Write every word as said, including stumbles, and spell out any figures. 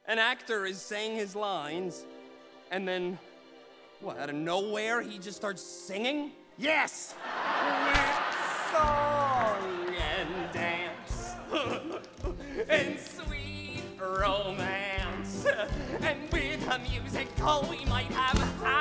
an actor is saying his lines, and then, what, out of nowhere, he just starts singing? Yes! With song and dance, and sweet romance, and with a musical we might have